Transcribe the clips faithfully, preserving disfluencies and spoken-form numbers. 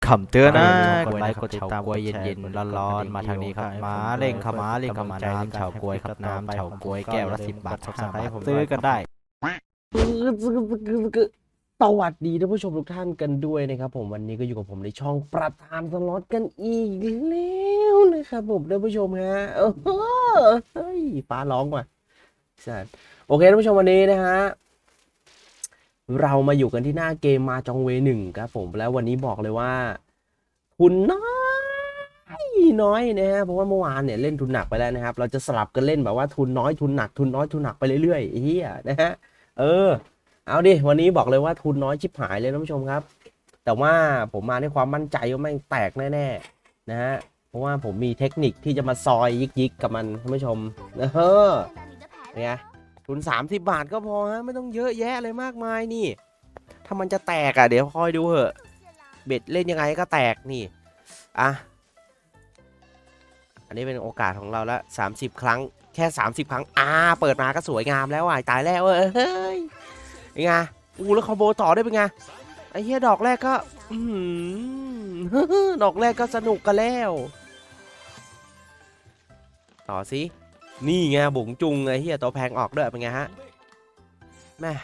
คำเตือนนะกดไลค์กดติดตามกวยเย็นๆร้อนๆมาทางนี้ครับมาเล่งขมาเล่งขมาน้ำเฉากวยครับน้ำเฉากวยแก้วละสิบบาทห้าบาทซื้อกันได้สวัสดีท่านผู้ชมทุกท่านกันด้วยนะครับผมวันนี้ก็อยู่กับผมในช่องประธานสล็อตกันอีกแล้วนะครับผมท่านผู้ชมฮะเออเฮ้ยฟ้าร้องว่ะสัตว์โอเคท่านผู้ชมวันนี้นะฮะเรามาอยู่กันที่หน้าเกมมาจองเวหนึ่งครับผมแล้ววันนี้บอกเลยว่าทุนน้อยน้อยนะฮะเพราะว่าเมื่อวานเนี่ยเล่นทุนหนักไปแล้วนะครับเราจะสลับกันเล่นแบบว่าทุนน้อยทุนหนักทุนน้อยทุนหนักไปเรื่อยๆเฮียนะฮะเออเอาดิวันนี้บอกเลยว่าทุนน้อยชิบหายเลยท่านผู้ชมครับแต่ว่าผมมาด้วยความมั่นใจว่าแม่งแตกแน่ๆนะฮะเพราะว่าผมมีเทคนิคที่จะมาซอยยิกๆกับมันท่านผู้ชมเออเนี่ยทุนสามสิบบาทก็พอฮะไม่ต้องเยอะแยะเลยมากมายนี่ถ้ามันจะแตกอ่ะเดี๋ยวคอยดูเหอะเบ็ดเล่นยังไงก็แตกนี่อ่ะอันนี้เป็นโอกาสของเราละสามสิบครั้งแค่สามสิบครั้งอ่าเปิดมาก็สวยงามแล้วว่ะตายแล้วเอ้ยเป็นไงอู้แล้วคอมโบต่อได้เป็นไงไอ้เหี้ยดอกแรกก็อืมดอกแรกก็สนุกกันแล้วต่อสินี่ไงบุ๋งจุงไอ้เหี้ยตัวแพงออกด้วยเป็นไงฮะแม่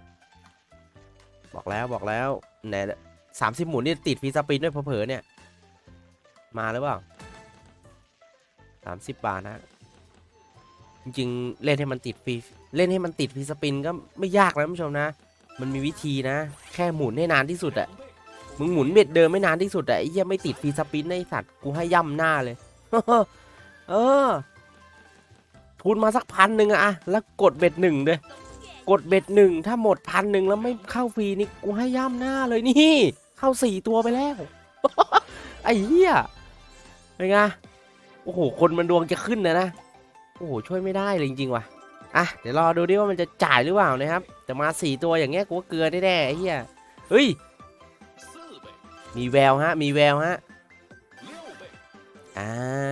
บอกแล้วบอกแล้วไหนสามสิบหมุนนี่ติดฟรีสปินด้วยเผลอๆเนี่ยมาหรือเปล่าสามสิบบาทนะจริงๆเล่นให้มันติดฟรีเล่นให้มันติดฟรีสปินก็ไม่ยากนะท่านผู้ชมนะมันมีวิธีนะแค่หมุนให้นานที่สุดอะมึงหมุนเบ็ดเดิมไม่นานที่สุดอะไอ้เหี้ยไม่ติดฟรีสปินไอ้สัตว์กูให้ย่ำหน้าเลยเออทุนมาสักพันหนึ่งอะแล้วกดเบ็ดหนึ่งเลยกดเบ็ดหนึ่งถ้าหมดพันหนึ่งแล้วไม่เข้าฟรีนี่กูให้ย่ำหน้าเลยนี่เข้าสี่ตัวไปแล้วไอ้เหี้ยเป็นไงโอ้โหคนมันดวงจะขึ้นนะนะโอ้โหช่วยไม่ได้เลยจริงๆว่ะอ่ะเดี๋ยวรอดูดิว่ามันจะจ่ายหรือเปล่านะครับแต่มาสี่ตัวอย่างเงี้ยกูว่าเกลือแน่ๆไอ้เหี้ยเฮ้ยมีแววฮะมีแววฮะอ่า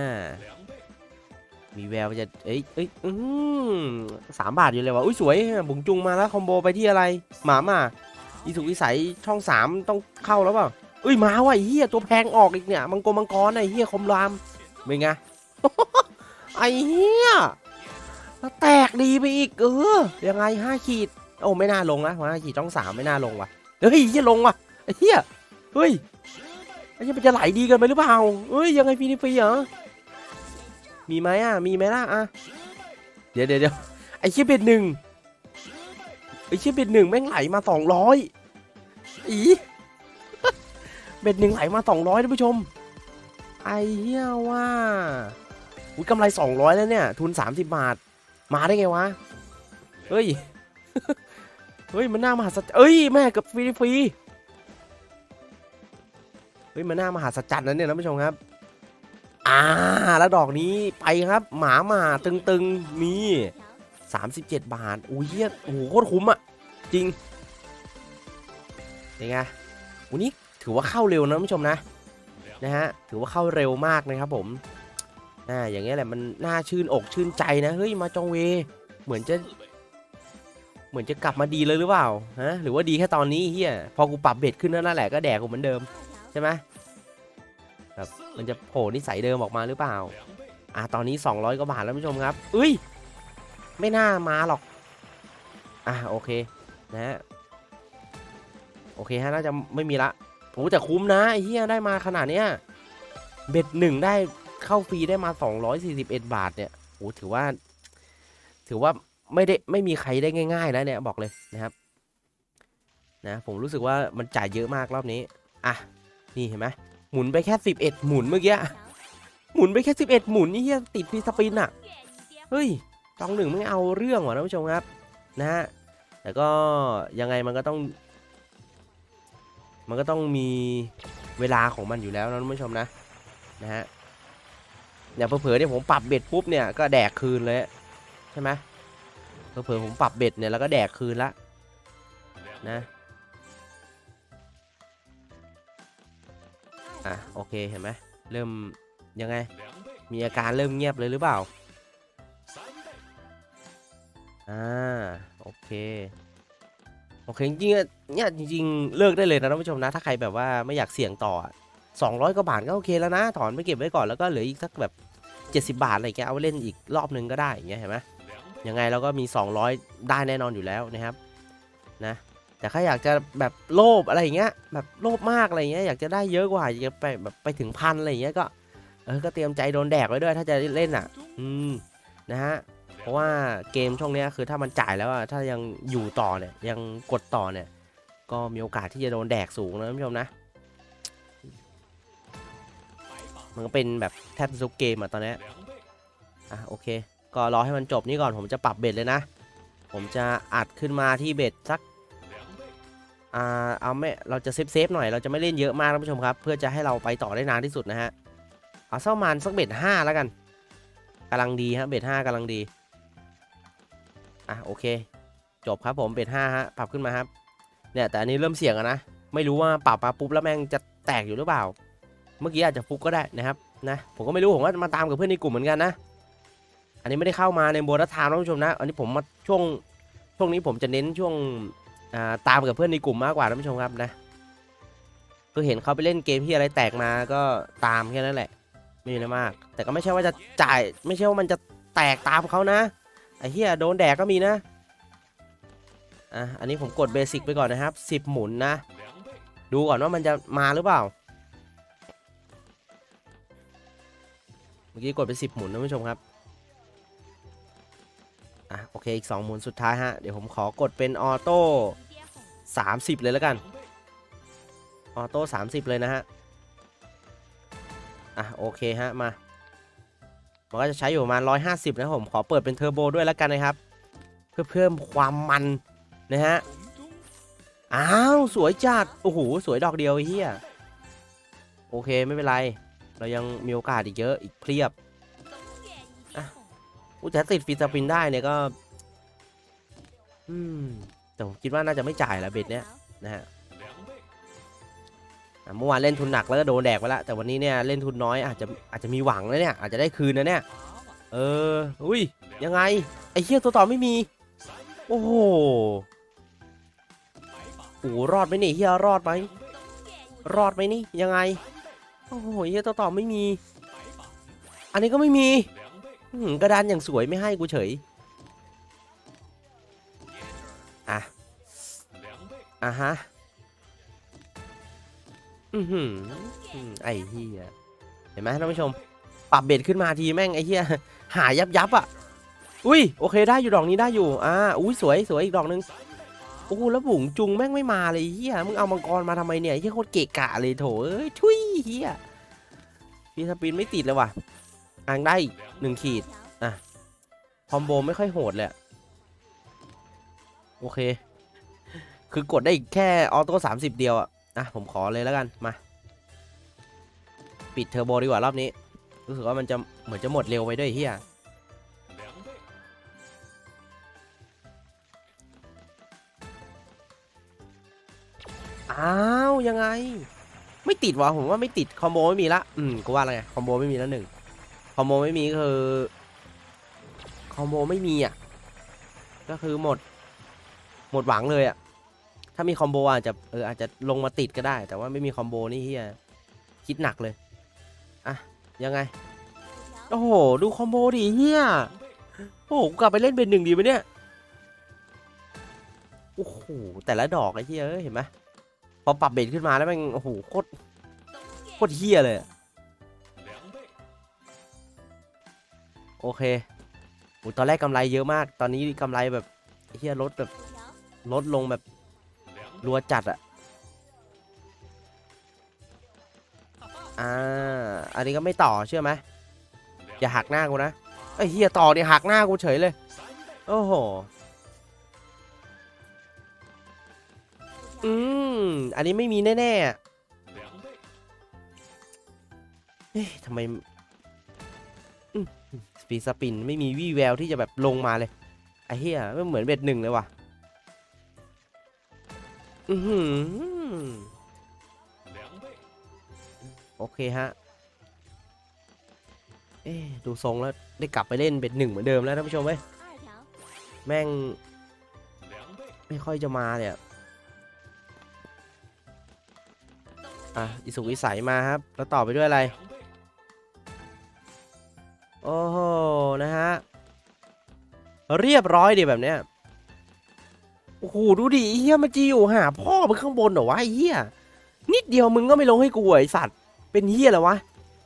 มีแววจะเอ้ยเอ้ยอืมสามบาทอยู่เลยว่ะอุ้ยสวยบุ๋งจุงมาแล้วคอมโบไปที่อะไรหมามาอีสุกวิสัยช่องสามต้องเข้าแล้วเปล่าเอ้ยมาว่ะไอ้เหี้ยตัวแพงออกอีกเนี่ยมังกรมังกรไอ้เหี้ยคอมรามเป็นไง ไอ้เหี้ยแตกดีไปอีกเออยังไงห้าขีดโอ้ไม่น่าลงนะห้าขีดช่องสามไม่น่าลงว่ะเฮ้ยเหี้ยลงว่ะไอ้เหี้ยเฮ้ยไอ้เหี้ยมันจะไหลดีกันไปหรือเปล่าเฮ้ยยังไงฟรีฟรีเหรอมีไหมอ่ะมีไหมล่ะอ่ะเดี๋ยวเดี๋ยวเดี๋ยวไอ้เหี้ยเบ็ดหนึ่งไอ้เหี้ยเบ็ดหนึ่งแม่งไหลมาสองร้อยอีเบ็ดหนึ่งไหลมาสองร้อยท่านผู้ชมไอ้เหี้ยว่าอุ้ยกำไรสองร้อยแล้วเนี่ยทุนสามสิบบาทมาได้ไงวะเฮ้ยเฮ้ยมันน่ามหัศจรรย์เอ้ยแม่กับฟรีฟรีเฮ้ยมันน่ามหัศจรรย์นะเนี่ยท่านผู้ชมครับอ่าแล้วดอกนี้ไปครับหมาหมาตึงๆมีสามสิบเจ็ดบาทอุ้ยเหี้ยโอ้โหโคตรคุ้มอ่ะจริงยังไงวันนี้ถือว่าเข้าเร็วนะท่านผู้ชมนะนะฮะถือว่าเข้าเร็วมากนะครับผมอ่าอย่างเงี้ยแหละมันน่าชื่นอกชื่นใจนะเฮ้ยมาจองเวเหมือนจะเหมือนจะกลับมาดีเลยหรือเปล่าฮะหรือว่าดีแค่ตอนนี้เฮียพอกูปรับเบ็ดขึ้นนั่นแหละก็แดกกูเหมือนเดิมใช่ไหมแบบมันจะโผล่นิสัยเดิมออกมาหรือเปล่าอ่าตอนนี้สองร้อยกว่าบาทแล้วผู้ชมครับเอ้ยไม่น่ามาหรอกอ่าโอเคนะฮะโอเคฮะน่าจะไม่มีละโอ้แต่คุ้มนะไอ้เฮียได้มาขนาดเนี้ยเบ็ดหนึ่งได้เข้าฟรีได้มาสองร้อยสี่สิบเอ็ดบาทเนี่ยโอ้ถือว่าถือว่าไม่ได้ไม่มีใครได้ง่ายๆแล้วเนี่ยบอกเลยนะครับนะผมรู้สึกว่ามันจ่ายเยอะมากรอบนี้อ่ะนี่เห็นไหมหมุนไปแค่สิบเอ็ดหมุนเมื่อกี้หมุนไปแค่สิบเอ็ดหมุนนี่เฮียติดฟรีสปินอ่ะเฮ้ยตองหนึ่งไม่เอาเรื่องว่ะท่านผู้ชมครับนะฮะแต่ก็ยังไงมันก็ต้องมันก็ต้องมีเวลาของมันอยู่แล้วนะท่านผู้ชมนะนะฮะเนี่ยเผลอๆเนี่ยผมปรับเบ็ดปุ๊บเนี่ยก็แดกคืนเลยใช่ไหมเผลอๆผมปรับเบ็ดเนี่ยแล้วก็แดกคืนละนะอ่ะโอเคเห็นไหมเริ่มยังไงมีอาการเริ่มเงียบเลยหรือเปล่าอ่าโอเคโอเคจริงๆเนี่ยจริงๆเลิกได้เลยนะท่านผู้ชมนะถ้าใครแบบว่าไม่อยากเสี่ยงต่อสองร้อยกว่าบาทก็โอเคแล้วนะถอนไปเก็บไว้ก่อนแล้วก็เหลืออีกสักแบบเจ็ดสิบบาทอะไรเงี้ยเอาไว้เล่นอีกรอบนึงก็ได้อย่างเงี้ยเห็นไหมยังไงเราก็มีสองร้อยได้แน่นอนอยู่แล้วนะครับนะแต่ถ้าอยากจะแบบโลภอะไรอย่างเงี้ยแบบโลภมากอะไรเงี้ยอยากจะได้เยอะกว่าอยากจะไปแบบไปถึงพันอะไรเงี้ยก็เออก็เตรียมใจโดนแดกไว้ด้วยถ้าจะเล่นอ่ะอืมนะฮะเพราะว่าเกมช่วงนี้คือถ้ามันจ่ายแล้วอะถ้ายังอยู่ต่อเนี่ยยังกดต่อเนี่ยก็มีโอกาสที่จะโดนแดกสูงนะท่านผู้ชมนะมันก็เป็นแบบแทบทุกเกมอะตอนนี้อ่ะโอเคก็รอให้มันจบนี่ก่อนผมจะปรับเบ็ดเลยนะผมจะอัดขึ้นมาที่เบ็ดสักอ่าเอาไม่เราจะเซฟเซฟหน่อยเราจะไม่เล่นเยอะมากท่านผู้ชมครับเพื่อจะให้เราไปต่อได้นานที่สุดนะฮะเอาเส้ามันสักเบ็ดห้าแล้วกันกำลังดีฮะเบ็ดห้ากำลังดีอ่ะโอเคจบครับผมเบ็ดห้าฮะปรับขึ้นมาครับเนี่ยแต่อันนี้เริ่มเสี่ยงอะนะไม่รู้ว่าปรับมาปุ๊บแล้วแม่งจะแตกอยู่หรือเปล่าเมื่อกี้อาจจะฟุกก็ได้นะครับนะผมก็ไม่รู้ผมก็มาตามกับเพื่อนในกลุ่มเหมือนกันนะอันนี้ไม่ได้เข้ามาในโบนัสไทม์ท่านผู้ชมนะอันนี้ผมมาช่วงช่วงนี้ผมจะเน้นช่วงตามกับเพื่อนในกลุ่มมากกว่าท่านผู้ชมครับนะคือเห็นเขาไปเล่นเกมที่อะไรแตกมาก็ตามแค่นั้นแหละไม่มีอะไรมากแต่ก็ไม่ใช่ว่าจะจ่ายไม่ใช่ว่ามันจะแตกตามเขานะไอ้เหี้ยโดนแดกก็มีนะอ่ะอันนี้ผมกดเบสิกไปก่อนนะครับสิบหมุนนะดูก่อนว่ามันจะมาหรือเปล่าเมื่อกี้กดไปสิบหมุนท่านผู้ชมครับอ่ะโอเคอีกสองหมุนสุดท้ายฮะเดี๋ยวผมขอกดเป็นออโต้สามสิบเลยแล้วกันออโต้สามสิบเลยนะฮะอ่ะโอเคฮะมามันก็จะใช้อยู่ประมาณหนึ่งร้อยห้าสิบนะผมขอเปิดเป็นเทอร์โบด้วยแล้วกันนะครับเพื่อเพิ่มความมันนะฮะอ้าวสวยจัดโอ้โหสวยดอกเดียวไอ้เหี้ยโอเคไม่เป็นไรเรายังมีโอกาสอีกเยอะอีกเพียบอ่ะอุจจะติดฟีสปินได้เนี่ยก็อืมแต่ผมคิดว่าน่าจะไม่จ่ายแล้วเบ็ดเนี้ยนะฮะเมื่อวานเล่นทุนหนักแล้วก็โดนแดกไปแล้วแต่วันนี้เนี่ยเล่นทุนน้อยอาจจะอาจจะมีหวังแล้วเนี่ยอาจจะได้คืนนะเนี่ยเอออุ้ยยังไงไอ้เหี้ยตัวต่อไม่มีโอ้โหโอ้รอดไหมนี่เหี้ยรอดไหมรอดไหมนี่ยังไงโอ้โหเหี้ยตัวต่อไม่มีอันนี้ก็ไม่มีกระดานอย่างสวยไม่ให้กูเฉยอ่ะอ่ะฮะอือหือไอ้เหี้ยเห็นไหมท่านผู้ชมปรับเบ็ดขึ้นมาทีแม่งไอ้เหี้ยหายับยับอ่ะอุ้ยโอเคได้อยู่ดอกนี้ได้อยู่อ่าอุ้ยสวยสวยอีกดอกนึงโอ้โหแล้วบุ๋งจุงแม่งไม่มาเลยเฮียมึงเอามังกรมาทำไมเนี่ยเฮียโคตรเกะกะเลยโถเอ้ยทุยเฮียพี่สปินไม่ติดเลยว่ะอ่างได้หนึ่งขีดอ่ะคอมโบไม่ค่อยโหดเลยโอเคคือกดได้แค่ออโต้สามสิบเดียวอ่ะอ่ะผมขอเลยแล้วกันมาปิดเทอร์โบดีกว่ารอบนี้รู้สึกว่ามันจะเหมือนจะหมดเร็วไปด้วยเฮียอ้าวยังไงไม่ติดวะผมว่าไม่ติดคอมโบไม่มีละอืมกูว่าอะไรไงคอมโบไม่มีแล้วหนึ่งคอมโบไม่มีคือคอมโบไม่มีอ่ะก็คือหมดหมดหวังเลยอ่ะถ้ามีคอมโบอาจจะเอออาจจะลงมาติดก็ได้แต่ว่าไม่มีคอมโบนี่เฮียคิดหนักเลยอ่ะยังไงโอ้โหดูคอมโบดิเฮียโอ้โหกลับไปเล่นเป็นหนึ่งดีไหมเนี่ยโอ้โหแต่ละดอกไอ้เฮียเห็นไหมพอปรับเบสขึ้นมาแล้วมันโอ้โหโคตรโคตรเฮี้ยเลยโอเคโอ้ตอนแรกกำไรเยอะมากตอนนี้กำไรแบบเฮี้ยลดแบบลดลงแบบรัวจัดอะอ่าอันนี้ก็ไม่ต่อเชื่อไหมอย่าหักหน้ากูนะไอ้เฮี้ยต่อเนี่ยหักหน้ากูเฉยเลยโอ้โหอืมอันนี้ไม่มีแน่ๆเอ๊ะทำไมสปีดสปินไม่มีวี่แววที่จะแบบลงมาเลยไอ้เหี้ยไม่เหมือนเบ็ดหนึ่งเลยว่ะอือหือโอเคฮะเอ๊ะดูทรงแล้วได้กลับไปเล่นเบ็ดหนึ่งเหมือนเดิมแล้วท่านผู้ชมเว้ยแม่งไม่ค่อยจะมาเลยอ่ะอิสุกอิสัยมาครับแล้วต่อไปด้วยอะไรโอ้โหนะฮะเรียบร้อยดิแบบเนี้ยโอ้โหดูดิเฮียมันจีอยู่หาพ่อมึงข้างบนเหรอวะไอ้เฮียนิดเดียวมึงก็ไม่ลงให้กูไอ้สัตว์เป็นเฮียอะไรวะ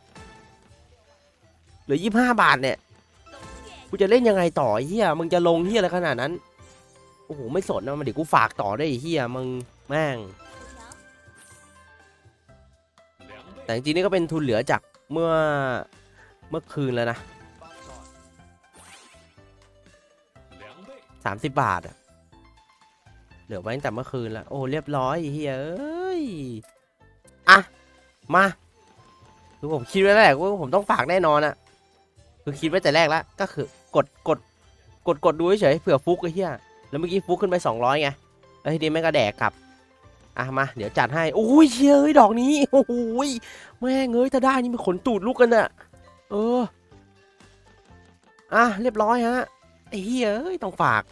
เหลือยี่สิบห้าบาทเนี่ยกูจะเล่นยังไงต่อไอ้เฮียมึงจะลงเฮียอะไรขนาดนั้นโอ้โหไม่สนนะมันเดี๋ยวกูฝากต่อได้ไอ้เฮียมึงแม่งแต่จริงๆนี่ก็เป็นทุนเหลือจากเมื่อเมื่อคืนแล้วนะสามสิบบาทอะเหลือไว้ตั้งแต่เมื่อคืนแล้วโอ้เรียบร้อยไอ้เฮียเอ้ยอ่ะมาคือผมคิดไว้แล้วแหละว่าผมต้องฝากแน่นอนอะคือคิดไว้แต่แรกแล้วก็คือกดกดกดกดดูเฉยเผื่อฟุกไอ้เหี้ยแล้วเมื่อกี้ฟุกขึ้นไปสองร้อยไงแล้วทีนี้แม่งก็แดกกลับอ่ะมาเดี๋ยวจัดให้โอ้ยเชี่ยเอ้ยดอกนี้โอ้ยแม่งเอ้ยถ้าได้นี่มันขนตูดลูกกันอะเอออ่ะเรียบร้อยฮะไอ้เหี้ยเอ้ยต้องฝาก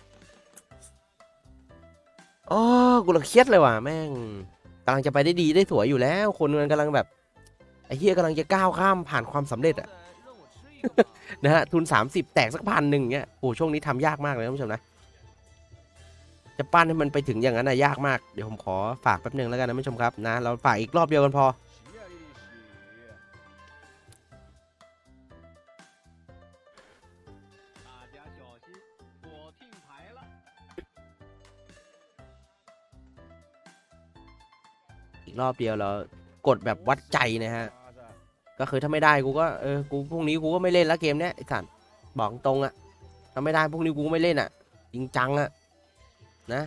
อ๋อกูละเครียดเลยว่ะแม่งกำลังจะไปได้ดีได้สวยอยู่แล้วคนมันกำลังแบบไอ้เหี้ยกำลังจะก้าวข้ามผ่านความสำเร็จอะ นะฮะทุนสามสิบแตกสักพันหนึ่งเงี้ยโอ้ช่วงนี้ทำยากมากเลยท่านผู้ชมนะจะปั้นให้มันไปถึงอย่างนั้นนะยากมากเดี๋ยวผมขอฝากแป๊บนึงแล้วกันนะท่านผู้ชมครับนะเราฝากอีกรอบเดียวกันพออีกรอบเดียวเรากดแบบวัดใจนะฮะก็คือถ้าไม่ได้กูก็เออกูพรุ่งนี้กูก็ไม่เล่นแล้วเกมเนี้ยไอ้สัตว์บอกตรงอะถ้าไม่ได้พรุ่งนี้กูไม่เล่นอะจริงจังอะนะ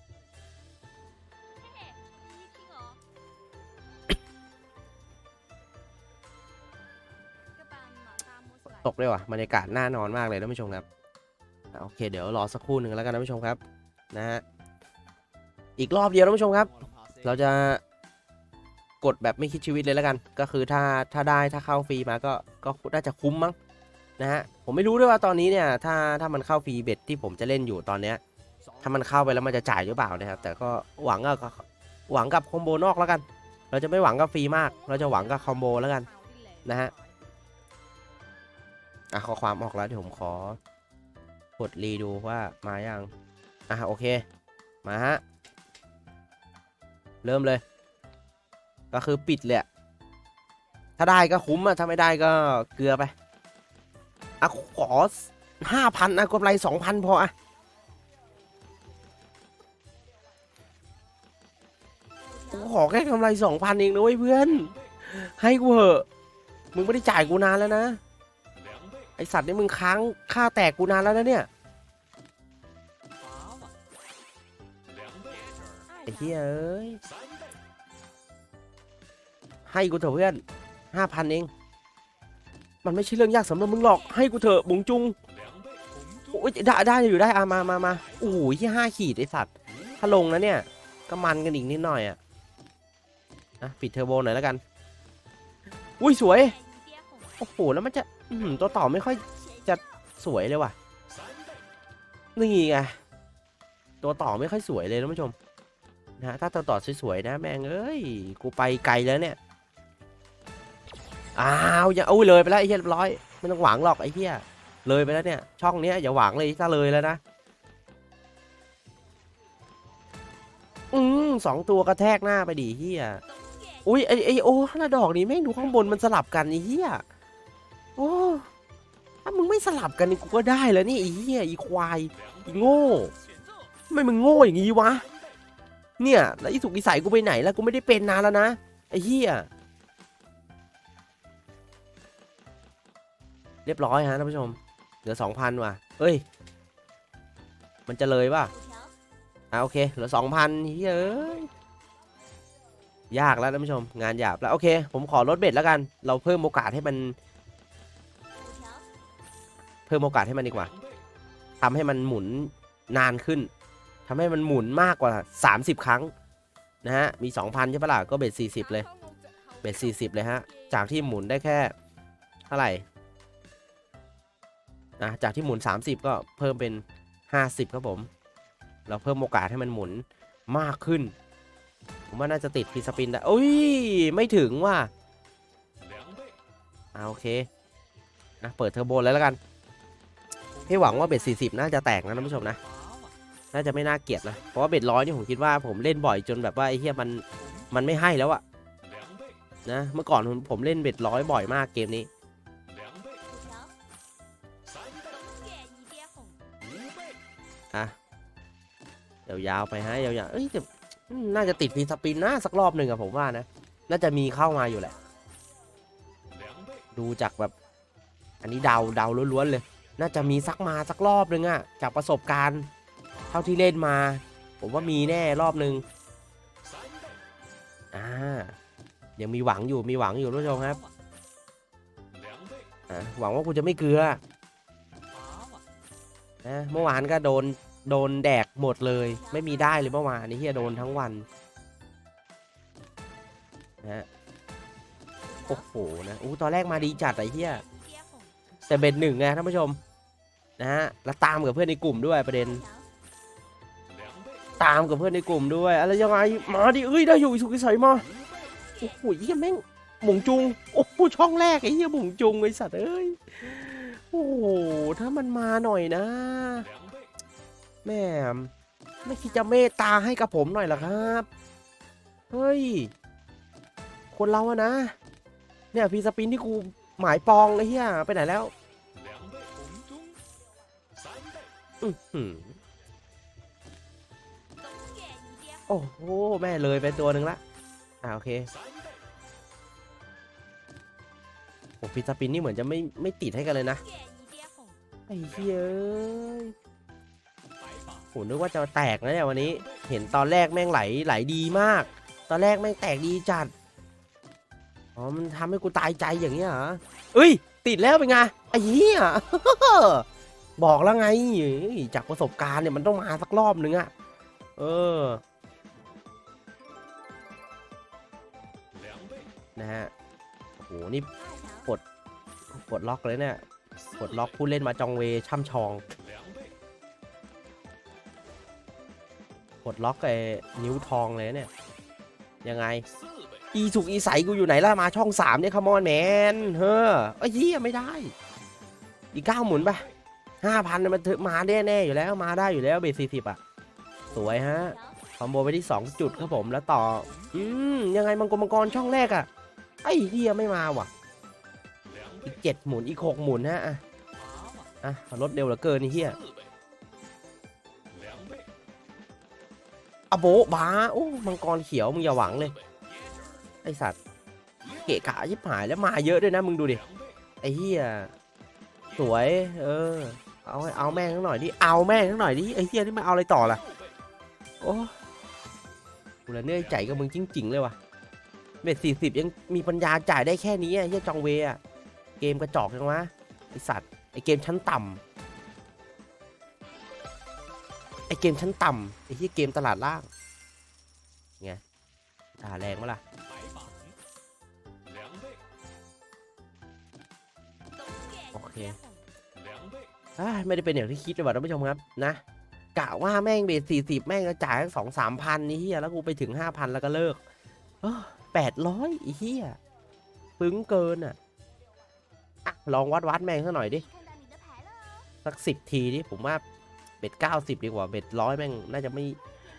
ตกเลยว่ะบรรยากาศน่านอนมากเลยท่านผู้ชมครับโอเคเดี๋ยวรอสักครู่หนึ่งแล้วกันท่านผู้ชมครับนะฮะอีกรอบเดียวท่านผู้ชมครับเราจะกดแบบไม่คิดชีวิตเลยแล้วกันก็คือถ้าถ้าได้ถ้าเข้าฟรีมาก็ก็น่าจะคุ้มมั้งนะฮะผมไม่รู้ด้วยว่าตอนนี้เนี่ยถ้าถ้ามันเข้าฟรีเบ็ดที่ผมจะเล่นอยู่ตอนเนี้ยถ้ามันเข้าไปแล้วมันจะจ่ายหรือเปล่านะครับแต่ก็หวังกับหวังกับคอมโบนอกแล้วกันเราจะไม่หวังกับฟรีมากเราจะหวังกับคอมโบแล้วกันนะฮะอ่ะข้อความออกแล้วเดี๋ยวผมขอกดรีดูว่ามายังอ่ะโอเคมาฮะเริ่มเลยก็คือปิดเลยถ้าได้ก็คุ้มอะถ้าไม่ได้ก็เกลือไปอ่ะขอห้าพันนะกำไรสองพันพออะกูขอแค่กำไรสองพันเองนะเว้ยเพื่อนให้กูเหอะมึงไม่ได้จ่ายกูนานแล้วนะไอสัตว์นี่มึงค้างค่าแตกกูนานแล้วนะเนี่ยไอ้เหี้ยเอ้ยให้กูเถอะเพื่อนห้าพันเองมันไม่ใช่เรื่องยากสำหรับมึงหรอกให้กูเถอะบุ๋งจุงโอ้ยได้ได้อยู่ได้อะมามามาโอ้ยที่ห้าขีดไอสัตว์ถ้าลงนะเนี่ยก็มันกันอีกนิดหน่อยอะอ่ะปิดเทอร์โบหน่อยแล้วกันอุ้ยสวยโอ้โหแล้วมันจะตัวต่อไม่ค่อยจะสวยเลยว่ะนี่ไงตัวต่อไม่ค่อยสวยเลยท่านผู้ชมนะถ้าตัวต่อสวยๆนะแม่งเอ้ยกูไปไกลแล้วเนี่ยอ้าวอย่าอุ้ยเลยไปแล้วไอ้เหี้ยเรียบร้อยไม่ต้องหวังหรอกไอ้เหี้ยเลยไปแล้วเนี่ยช่องเนี้ยอย่าหวังเลยถ้าเลยแล้วนะอืมสองตัวกระแทกหน้าไปดิเหี้ยอุ้ยไอไอโอ้หน้าดอกนี้แม่งดูข้างบนมันสลับกันไอ้เหี้ยโอ้ถ้ามึงไม่สลับกันนี่กูก็ได้แล้วนี่ไอ้เหี้ยอีควายอีโง่ทำไมมึงโง่อย่างงี้วะเนี่ยแล้วอีสุกอีใสกูไปไหนแล้วกูไม่ได้เป็นนานแล้วนะไอ้เหี้ยเรียบร้อยฮะท่านผู้ชมเหลือสองพันว่ะเฮ้ยมันจะเลยป่ะอ่าโอเคเหลือสองพันเฮ้ยยากแล้วท่านผู้ชมงานหยาบแล้วโอเคผมขอลดเบ็ดแล้วกันเราเพิ่มโอกาสให้มันเพิ่มโอกาสให้มันดีกว่าทำให้มันหมุนนานขึ้นทำให้มันหมุนมากกว่าสามสิบครั้งนะฮะมี สองพัน ใช่ปะล่ะก็เบ็ดสี่สิบเลยเบ็ดสี่สิบเลยฮะจากที่หมุนได้แค่เท่าไหร่นะจากที่หมุนสามสิบก็เพิ่มเป็นห้าสิบครับผมเราเพิ่มโอกาสให้มันหมุนมากขึ้นผมว่าน่าจะติดฟีสปินได้โอ้ยไม่ถึงว่ะอ่าโอเคนะเปิดเทอร์โบแล้วแล้วกันให้หวังว่าเบ็ดสี่สิบน่าจะแตกนะท่านผู้ชมนะน่าจะไม่น่าเกลียดนะเพราะว่าเบ็ดร้อยนี่ผมคิดว่าผมเล่นบ่อยจนแบบว่าไอ้เหี้ยมันมันไม่ให้แล้วอะนะเมื่อก่อนผมเล่นเบ็ดร้อยบ่อยมากเกมนี้อ่ะยาวๆไปฮะยาวๆเอ้ยแต่น่าจะติดฟีสปินนะสักรอบหนึ่งอะผมว่านะน่าจะมีเข้ามาอยู่แหละดูจากแบบอันนี้เดาเดาล้วนๆเลยน่าจะมีสักมาสักรอบหนึ่งอะจากประสบการณ์เท่าที่เล่นมาผมว่ามีแน่รอบหนึ่งอ่ายังมีหวังอยู่มีหวังอยู่ท่านผู้ชมครับอ่าหวังว่ากูจะไม่เกลือนะเมื่อวานก็โดนโดนแดกหมดเลยไม่มีได้เลยเมื่อวานนี้เฮียโดนทั้งวันนะโอ้โหนะอู้ตอนแรกมาดีจัดไอ้เฮียแต่เบ็ดหนึ่งไงท่านผู้ชมนะฮะแล้วตามกับเพื่อนในกลุ่มด้วยประเด็นตามกับเพื่อนในกลุ่มด้วยอะไรยังไงมาดิเอ้ยได้อยู่สุกิสัยมาโอ้โหเฮียแม่งหมุงจุงโอ้โหช่องแรกไอ้เฮียหมุงจุงไอ้สัตว์เอ้ยโอ้โหถ้ามันมาหน่อยนะแม่ไม่คิดจะเมตตาให้กับผมหน่อยเหรอครับเฮ้ยคนเราอะนะเนี่ยฟีสปินที่กูหมายปองเลยเฮียไปไหนแล้วอือหือโอ้โหแม่เลยไปตัวหนึ่งละอ่าโอเคโอ้ฟีสปินนี่เหมือนจะไม่ไม่ติดให้กันเลยนะไอ้เฮ้ยผมนึกว่าจะแตกนะเนี่ยวันนี้เห็นตอนแรกแม่งไหลไหลดีมากตอนแรกแม่งแตกดีจัดอ๋อมันทำให้กูตายใจอย่างเงี้ยเหรอเอ้ยติดแล้วเป็นไงไอ้เหี้ย บอกแล้วไงจากประสบการณ์เนี่ยมันต้องมาสักรอบนึงอะเออนะฮะโอ้โหนี่ปลดปลดล็อกเลยเนี่ยปลดล็อกผู้เล่นมาจองเวช่ำชองปลดล็อกไอ้นิ้วทองเลยเนี่ยยังไงอีสุกอีใสกูอยู่ไหนล่ะมาช่องสามเนี่ยคัมอนแมนเฮ้อไอ้เหี้ยไม่ได้อีกเก้าหมุนไปห้าพันมันมาแน่แน่อยู่แล้วมาได้อยู่แล้วเบสสี่สิบอ่ะสวยฮะคอมโบไปที่สองจุดครับผมแล้วต่ออืมยังไงมังกรมังกรช่องแรกอ่ะไอ้เหี้ยไม่มาว่ะอีกเจ็ดหมุนอีกหกหมุนฮะอ่ะอ่ะรถเร็วเหลือเกินนี่เหี้ยอะโบบาโอ้มังกรเขียวมึงอย่าหวังเลยไอสัตว์เกะกะชิบหายแล้วมาเยอะด้วยนะมึงดูดิไอเหี้ยสวยเออเอาเอาแม่งทั้งหน่อยดิเอาแม่งทั้งหน่อยดิไอเหี้ยนี่มาเอาอะไรต่อล่ะโอ้กูละเนื่อยใจกับมึงจริงๆเลยว่ะเบ็ดสี่สิบยังมีปัญญาจ่ายได้แค่นี้ไอ้เหี้ยจองเวอะเกมกระจอกจังวะไอสัตว์ไอเกมชั้นต่ำไอเกมชั้นต่ำไอเหี้ยเกมตลาดล่างไงด่าแรงมั้ยล่ะโอเคไม่ได้เป็นอย่างที่คิดเลยว่ะท่านผู้ชมครับนะกะว่าแม่งเบสสี่สิบแม่งจะจ่ายสองสามพันนี่เฮียแล้วกูไปถึงห้าพันแล้วก็เลิกแปดร้อยอีเฮียปึ้งเกินอ่ะอะลองวัดวัดแม่งซะหน่อยดิสักสิบทีดิผมว่าเบ็ดเก้าสิบดีกว่าเบ็ดร้อยแม่งน่าจะไม่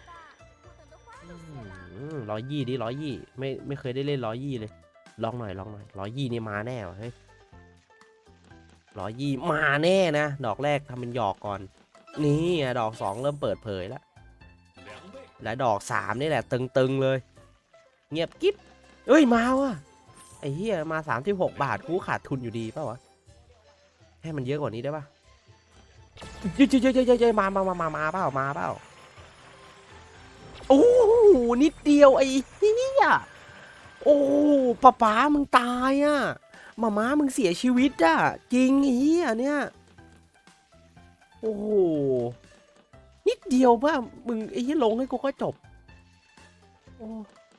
ร้อยยี่ดิร้อยยี่ไม่ไม่เคยได้เล่นร้อยยี่เลยลองหน่อยลองหน่อยร้อยยี่นี่มาแน่วะเฮ้ยร้อยยี่มาแน่นะดอกแรกทำเป็นหยอกก่อนนี่ดอกสองเริ่มเปิดเผยแล้วและดอกสามนี่แหละตึงๆเลยเงียบกิ๊บเอ้ยมาว่ะไอ้เหี้ยมาสามสิบหกบาทกูขาดทุนอยู่ดีป่าววะให้มันเยอะกว่านี้ได้ป่ะเยอะๆๆๆๆมามามามามาเปล่ามาเปล่าโอ้นิดเดียวไอ้เหี้ยโอ้ป๊าป๊ามึงตายอ่ะมาม้ามึงเสียชีวิตอ่ะจริงไอ้เหี้ยเนี่ยโอ้โหนิดเดียวป่ะมึงไอ้เหี้ยลงให้กูก็จบโอ้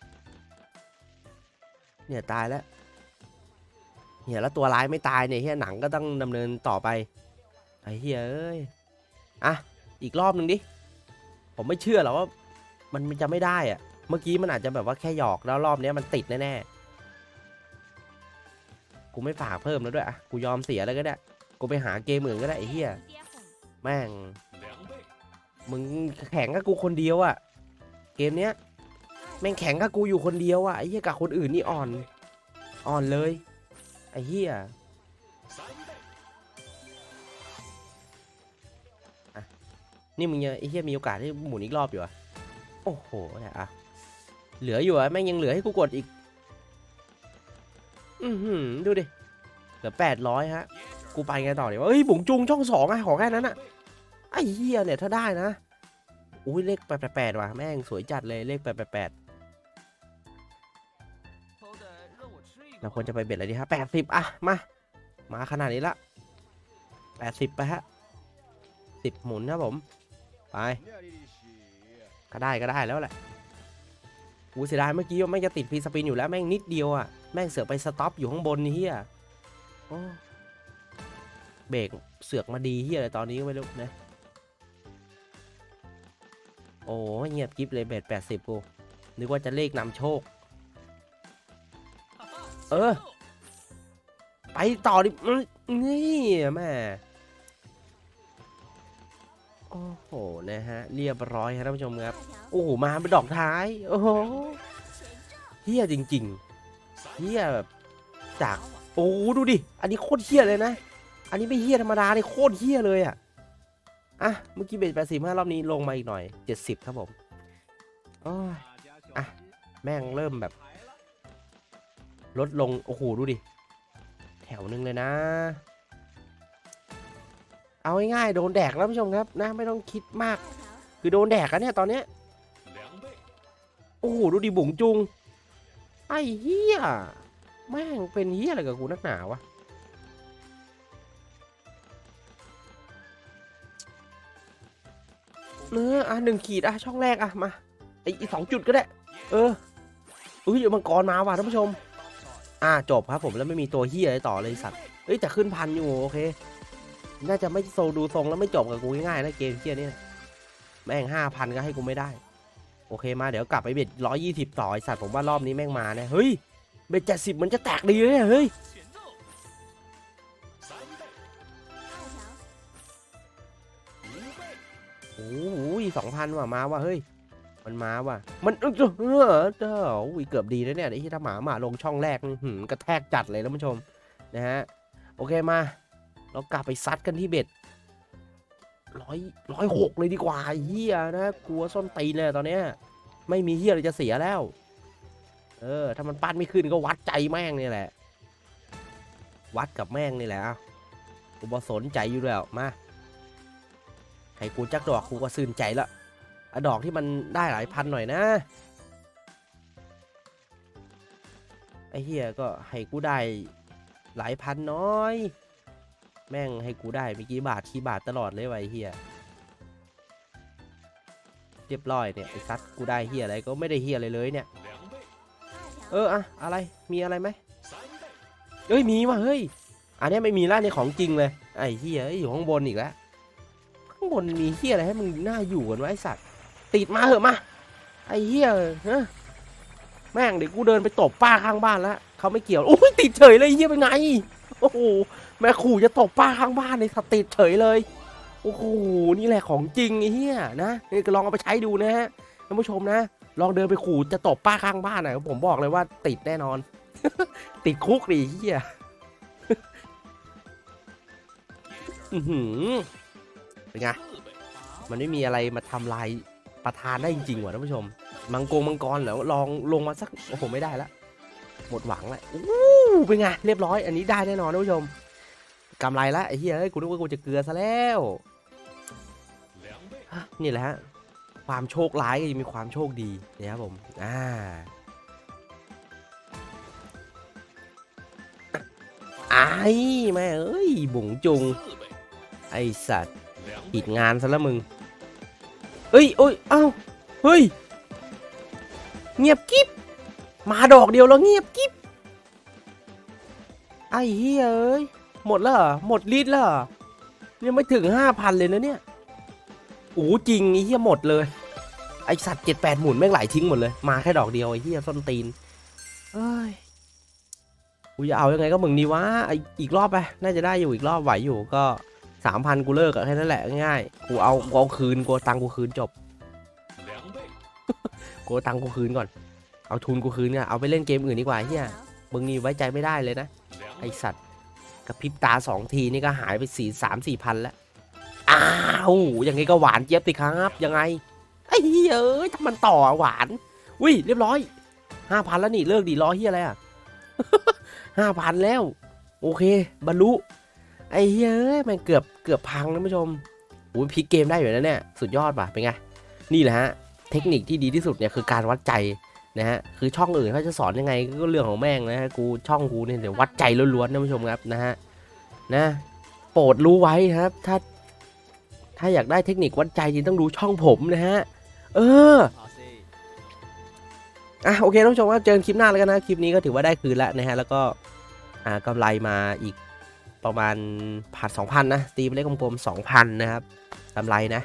เนี่ยตายแล้วเนี่ยแล้วตัวร้ายไม่ตายเนี่ยเหี้ยหนังก็ต้องดำเนินต่อไปไอ้เหี้ยเอ้ยอ่ะอีกรอบหนึ่งดิผมไม่เชื่อหรอกว่ามันจะไม่ได้อ่ะเมื่อกี้มันอาจจะแบบว่าแค่หยอกแล้วรอบนี้มันติดแน่ๆกูไม่ฝากเพิ่มแล้วด้วยอะกูยอมเสียแล้วก็ได้กูไปหาเกมอื่นก็ได้ไอ้เหี้ยแม่งมึงแข่งกับกูคนเดียวอะเกมเนี้ยแม่งแข่งกับกูอยู่คนเดียวอะไอ้เหี้ยกับคนอื่นนี่อ่อนอ่อนเลยไอ้เหี้ยนี่มึงยังไอ้เหี้ยมีโอกาสให้หมุนอีกรอบอยู่อะโอ้โหเนี่ยอะเหลืออยู่อะแม่งยังเหลือให้กูกดอีกอือหือดูดิเหลือแปดร้อยฮะกูไปไงต่อเนี่ยเฮ้ยบุ๋งจุงช่องสองอะขอแค่นั้นอะไอ้เหี้ยเนี่ยถ้าได้นะอุ้ยเลขแปดแปดแปดว่ะแม่งสวยจัดเลยเลขแปดแปดแปดเราควรจะไปเบ็ดอะไรดีฮะแปดสิบอะมามาขนาดนี้ละแปดสิบไปฮะสิบหมุนนะผมไปก็ได้ก็ได้แล้วแหละกูเสียดายเมื่อกี้ว่าแม่งจะติดฟรีสปินอยู่แล้วแม่งนิดเดียวอ่ะแม่งเสือกไปสต็อปอยู่ข้างบนนี่เฮียเบรกเสือกมาดีเฮียอะไรตอนนี้ก็ไม่รู้นะโอ้เงียบกิ๊บเลยเบรกแปดสิบกูนึกว่าจะเลขนำโชคเออไปต่อดินี่แม่โอ้โหนะฮะเรียบร้อยครับท่านผู้ชมครับโอ้โหมาเป็นดอกท้ายโอ้โหเฮียจริงๆเฮียแบบจากโอ้ดูดิอันนี้โคตรเฮียเลยนะอันนี้ไม่เฮียธรรมดาเลยโคตรเฮียเลยอ่ะอ่ะเมื่อกี้เบสแปดสิบห้ารอบนี้ลงมาอีกหน่อยเจ็ดสิบครับผมโอ้ยอ่ะแม่งเริ่มแบบลดลงโอ้โหดูดิแถวนึงเลยนะเอาง่ายๆโดนแดกแล้วผู้ชมครับนะไม่ต้องคิดมากคือโดนแดกกันเนี่ยตอนเนี้ยโอ้โหดูดิบุ๋งจุงไอ้เหี้ยแม่งเป็นเหี้ยอะไรกับกูนักหนาวะเนื้ออ่ะหนึ่งขีดอ่ะช่องแรกอ่ะมาไอ้สองจุดก็ได้เออเอ้ยมังกรมาว่ะท่านผู้ชมอ่ะจบครับผมแล้วไม่มีตัวเหี้ยอะไรต่อเลยสัตว์เอ้ยแต่ขึ้นพันอยู่โอเคน่าจะไม่โซดูทรงแล้วไม่จบกับกูง่ายๆนะเกมเหี้ยนี่แม่งห้าพันก็ให้กูไม่ได้โอเคมาเดี๋ยวกลับไปเบ็ดร้อยยี่สิบต่อไอสัตว์ผมว่ารอบนี้แม่งมาเนี่ยเฮ้ยเบ็ดเจ็ดสิบมันจะแตกดีเลยเฮ้ยโอ้ยสองพันว่ะมาว่ะเฮ้ยมันมาว่ะมันเออเออเจ้าอุ้ยเกือบดีแล้วเนี่ยไอ้ที่ถ้าหมาหมาลงช่องแรกหืมกระแทกจัดเลยท่านผู้ชมนะฮะโอเคมาเรากลับไปซัดกันที่เบ็ดร้อยร้อยหกเลยดีกว่าเฮียนะกลัวส้นตีนเลยตอนเนี้ยไม่มีเฮียอะไรจะเสียแล้วเออถ้ามันปั้นไม่ขึ้นก็วัดใจแม่งนี่แหละวัดกับแม่งนี่แหละกูบอสนใจอยู่แล้วมาให้กูจักดอกกูก็ซื่นใจละอะดอกที่มันได้หลายพันหน่อยนะไอ้เฮียก็ให้กูได้หลายพันน้อยแม่งให้กูได้เมื่อกี้บาทขี้บาทตลอดเลยไอ้เฮียเรียบร้อยเนี่ยไอ้ซัดกูได้เฮียอะไรก็ไม่ได้เฮียอะไรเลยเนี่ยเอออะอะไรมีอะไรไหมเฮ้ยมีว่ะเฮ้ยอันนี้ไม่มีแล้วในของจริงเลยไอ้เฮียอยู่ข้างบนอีกแล้วข้างบนมีเฮียอะไรให้มึงน่าอยู่กันวะไอ้สัตว์ติดมาเหอะมาไอ้เฮียฮะแม่งเดี๋ยวกูเดินไปตบป้าข้างบ้านแล้วเขาไม่เกี่ยวโอ้ยติดเฉยเลยเฮียเป็นไงโอ้โหแม่ขู่จะตบป้าข้างบ้านในสติดเฉยเลยโอ้โหนี่แหละของจริงไอ้เหี้ยนะนี่ก็ลองเอาไปใช้ดูนะฮะท่านผู้ชมนะลองเดินไปขู่จะตบป้าข้างบ้านนะผมบอกเลยว่าติดแน่นอน ติดคุกดิเหี้ย เป็นไงมันไม่มีอะไรมาทำลายประธานได้จริงๆว่ะท่านผู้ชมมังกรมังกรแล้วลองลงมาสักโอ้โหไม่ได้แล้วหมดหวังแล้วเป็นไงเรียบร้อยอันนี้ได้แน่นอนท่านผู้ชมกำไรแล้วไอ้เหี้ยกูนึกว่ากูจะเกลือซะแล้วนี่แหละฮะความโชคร้ายก็ยังมีความโชคดีนะครับผมอ่าไอ้แม่เอ้ยบุ๋งจุงไอสัตว์ปิดงานซะแล้วมึงเอ้ยโอ้ยเอ้าเฮ้ยเงียบกิ๊บมาดอกเดียวแล้วเงียบกิ๊บไอ้เฮ้ยเอ้ยหมดแล้วเหรอหมดลิตรแล้วเหรอยังไม่ถึงห้าพันเลยนะเนี่ยโอ้จริงไอ้เหี้ยหมดเลยไอสัตว์เจ็ดแปดหมุนแม่งไหลทิ้งหมดเลยมาแค่ดอกเดียวไอ้เหี้ยส้นตีนเอ้ยกูจะเอายังไงก็มึงนี่วะไออีกรอบไปน่าจะได้อยู่อีกรอบไหวอยู่ก็สามพันกูเลิกอะแค่นั้นแหละง่ายๆกูเอากูเอาคืนกูตังกูคืนจบกูตังกูคืนก่อนเอาทุนกูคืนเนี่ยเอาไปเล่นเกมอื่นดีกว่าเฮียมึงนี่ไว้ใจไม่ได้เลยนะไอสัตว์กระพริบตาสองทีนี่ก็หายไปสี่สามสี่พันแล้วอ้าวยังไงก็หวานเจี๊ยบสิครับยังไงไอ้เอ้ยถ้ามันต่อหวานอุ้ยเรียบร้อยห้าพันแล้วนี่เลิกดีร้อยเฮียอะไรอ่ะห้าพันแล้วโอเคบรรลุไอ้เฮ้ยมันเกือบเกือบพังนะผู้ชมโอ้ยพลิกเกมได้อยู่นะเนี่ยสุดยอดป่ะเป็นไงนี่แหละฮะเทคนิคที่ดีที่สุดเนี่ยคือการวัดใจนะฮะคือช่องอื่นเขาจะสอนยังไงก็เรื่องของแม่งนะฮะกูช่องกูเนี่ยเดี๋ยววัดใจล้วนๆนะผู้ชมครับนะฮะนะโปรดรู้ไว้ครับถ้าถ้าอยากได้เทคนิควัดใจจริงต้องดูช่องผมนะฮะเอออ่ะโอเคท่านผู้ชมครับเจอกันคลิปหน้าแล้วกันนะคลิปนี้ก็ถือว่าได้คืนแล้วนะฮะแล้วก็อ่ากำไรมาอีกประมาณพันสองพันนะตีไปเลขกลมๆสองพันนะครับกำไรนะ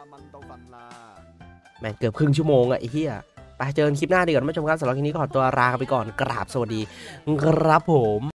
แม่งเกือบครึ่งชั่วโมงอะไอ้เหี้ยไปเจอกันคลิปหน้าดีกว่าท่านผู้ชมครับสำหรับคลิปนี้ก็ขอตัวลาไปก่อนกราบสวัสดีครับผม